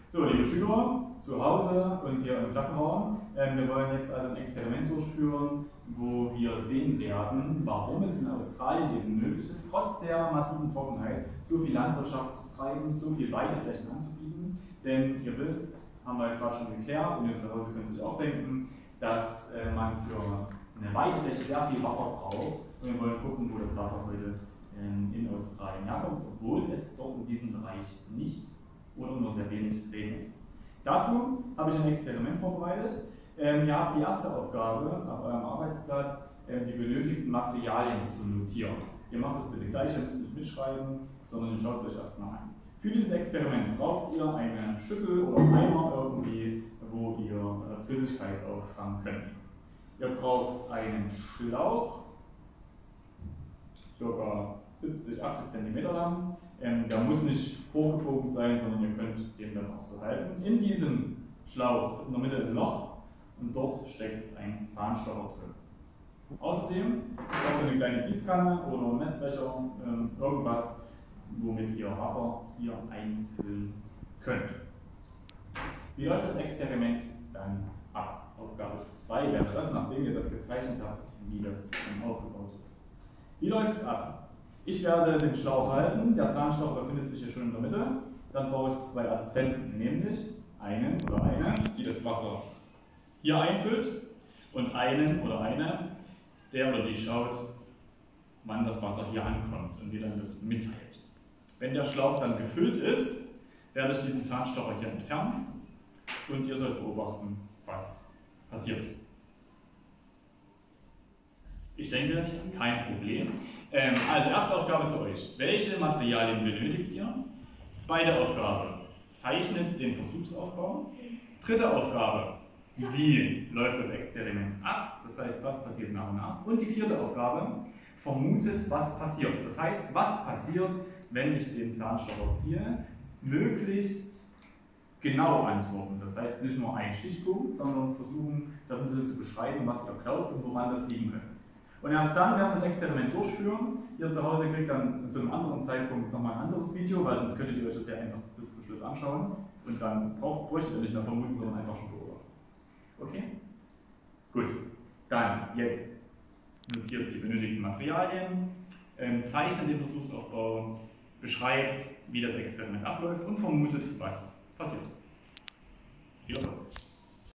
So, liebe Schüler, zu Hause und hier im Klassenraum, wir wollen jetzt also ein Experiment durchführen, wo wir sehen werden, warum es in Australien eben möglich ist, trotz der massiven Trockenheit so viel Landwirtschaft zu betreiben, so viel Weideflächen anzubieten. Denn ihr wisst, haben wir gerade schon geklärt, und ihr zu Hause könnt ihr euch auch denken, dass man für eine Weidefläche sehr viel Wasser braucht. Und wir wollen gucken, wo das Wasser heute in Australien herkommt, obwohl es dort in diesem Bereich nicht oder nur sehr wenig regnet. Dazu habe ich ein Experiment vorbereitet. Ihr habt die erste Aufgabe auf eurem Arbeitsblatt, die benötigten Materialien zu notieren. Ihr macht das bitte gleich, ihr müsst nicht mitschreiben, sondern ihr schaut es euch erstmal an. Für dieses Experiment braucht ihr eine Schüssel oder einen Eimer irgendwie, wo ihr Flüssigkeit auffangen könnt. Ihr braucht einen Schlauch, ca. 70, 80 cm lang. Der muss nicht vorgebogen sein, sondern ihr könnt den dann auch so halten. In diesem Schlauch ist in der Mitte ein Loch und dort steckt ein Zahnstocher drin. Außerdem braucht ihr eine kleine Gießkanne oder einen Messbecher, irgendwas, womit ihr Wasser hier einfüllen könnt. Wie läuft das Experiment dann ab? Aufgabe 2 wäre das, nachdem ihr das gezeichnet habt, wie das aufgebaut ist. Wie läuft es ab? Ich werde den Schlauch halten, der Zahnstocher befindet sich hier schon in der Mitte. Dann brauche ich 2 Assistenten, nämlich einen oder eine, die das Wasser hier einfüllt, und einen oder eine, der oder die schaut, wann das Wasser hier ankommt und wie dann das mitteilt. Wenn der Schlauch dann gefüllt ist, werde ich diesen Zahnstocher hier entfernen und ihr sollt beobachten, was passiert. Ich denke, kein Problem. Also erste Aufgabe für euch. Welche Materialien benötigt ihr? Zweite Aufgabe. Zeichnet den Versuchsaufbau. Dritte Aufgabe. Wie läuft das Experiment ab? Das heißt, was passiert nach und nach? Und die vierte Aufgabe. Vermutet, was passiert. Das heißt, was passiert, wenn ich den Zahnstocher ziehe? Möglichst genau antworten. Das heißt, nicht nur ein Stichpunkt, sondern versuchen, das ein bisschen zu beschreiben, was ihr glaubt und woran das liegen könnte. Und erst dann werden wir das Experiment durchführen. Ihr zu Hause kriegt dann zu einem anderen Zeitpunkt nochmal ein anderes Video, weil sonst könntet ihr euch das ja einfach bis zum Schluss anschauen und dann bräuchtet ihr nicht mehr vermuten, sondern einfach schon beobachten. Okay? Gut. Dann jetzt notiert die benötigten Materialien, zeichnet den Versuchsaufbau, beschreibt, wie das Experiment abläuft und vermutet, was passiert. Viel Spaß.